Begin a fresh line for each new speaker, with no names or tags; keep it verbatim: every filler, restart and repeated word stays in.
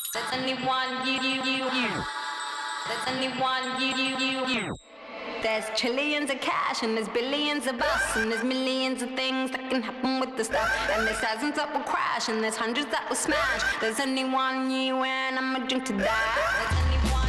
There's only one you, you, you, you. There's only one you, you, you, you. There's trillions of cash and there's billions of us and there's millions of things that can happen with the stuff. And there's thousands that will crash and there's hundreds that will smash. There's only one you and I'ma drink to that. There's only one.